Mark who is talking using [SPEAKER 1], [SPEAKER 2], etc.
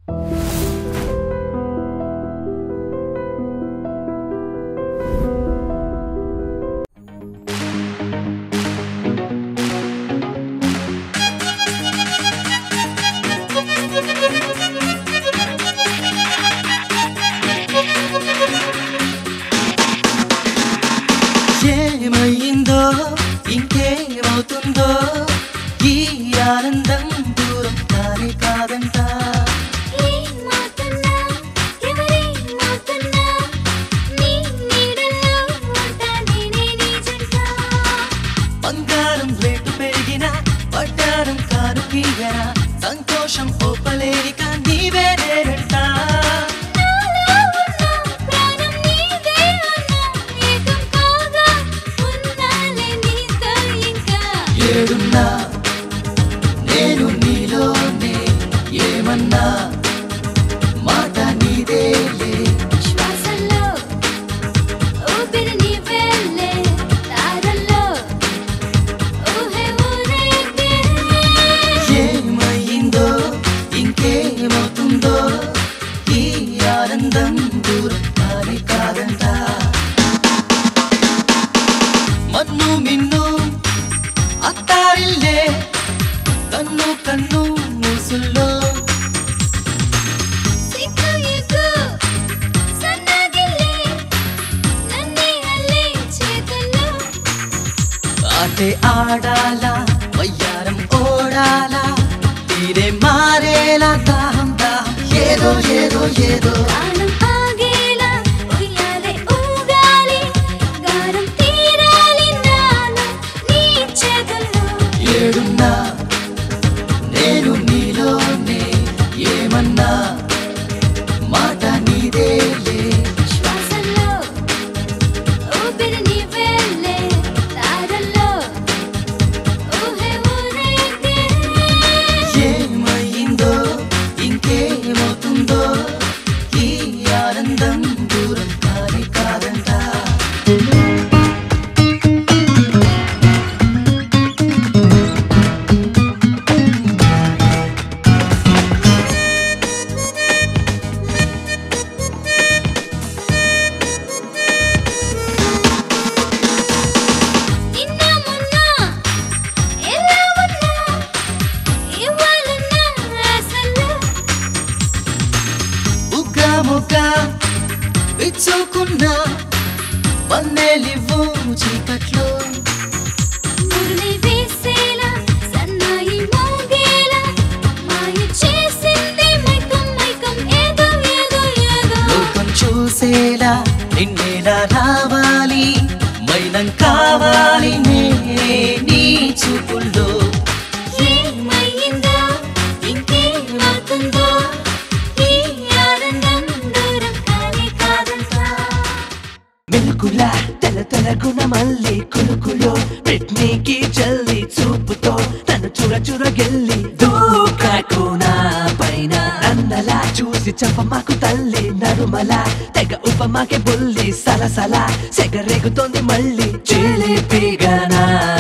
[SPEAKER 1] ఏమైందో ఇంకేమవుతుందో ఈ ఆనందం దూరం కానే కాదంట. బంగారం రేటు పెరిగినా పడ్డారం కాను కీయనా సంతోషం ఓపలేరిక నీవే నేనంట. ఏడున్నా నేను నీలోనే ఏమన్నా మాట నీదేలే.
[SPEAKER 2] శ్వాసల్లో ఊపిరి నీవేలే తారల్లో ఊహే ఊరేగే.
[SPEAKER 1] ఏమైందో ఇంకేమవుతుందో ఈ ఆనందం దూరం కానే కాదంట. మన్ను మిన్ను అత్తారిల్లే కన్ను కన్ను మూసుల్లో
[SPEAKER 2] సిగ్గు ఎగ్గు సన్నగిల్లే నన్నే అల్లే చేతుల్లో.
[SPEAKER 1] ఆటే ఆడాలా వయ్యారం ఓడాలా తీరే మారేలా దాహం దాహం ఏదో ఏదో ఏదో.
[SPEAKER 2] ప్రాణం ఆగేలా ఉయ్యాలే ఊగాలి గారం తీరాలి నాలో నీ చేతుల్లో.
[SPEAKER 1] ఏడున్నా నేను నీలోనే ఏమన్నా మాట నీదేలే.
[SPEAKER 2] శ్వాసల్లో ఊపిరి నీవేలే తారల్లో ఊహే ఊరేగే.
[SPEAKER 1] ఏమైందో ఇంకేమవుతుందో ఈ ఆనందం దూరం కానే కాదంట.
[SPEAKER 2] నిన్న మొన్న ఎలా ఉన్నా ఇవ్వాలన్నా ఆశల్లో.
[SPEAKER 1] ఉగ్గా ముగ్గా విచ్చుకున్నా వన్నెలివ్వు చీకట్లో.
[SPEAKER 2] మురళి వేసేలా సన్నాయి మోగేలా మాయ చేసింది మైకం మైకం ఏదో ఏదో ఏదో.
[SPEAKER 1] లోకం చూసేలా నిన్నేలా రావాలి మైనం కావాలి నేనే నీ చూపుల్లో.
[SPEAKER 2] ఏమైందో ఇంకేమవుతుందో ఈ ఆనందం దూరం కానే కాదంట.
[SPEAKER 3] మెలుకుల తెల తెలగున మళ్ళీ కులుకులో పిట్నీకి జల్లి చూపుతో నన్ను చూర చూర గెల్లి దూకాకు నా పైన. నన్నలా చూసి చంపమాకు తల్లి నడుమల తెగ ఉపమాకే బుల్లి సలసల సెగరేగుతోంది మళ్ళీ చిలిపిగా నా